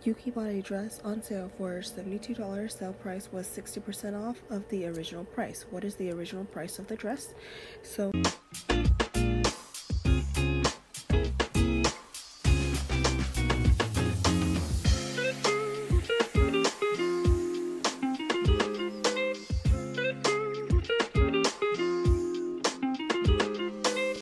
Yuki bought a dress on sale for $72. Sale price was 60% off of the original price. What is the original price of the dress? So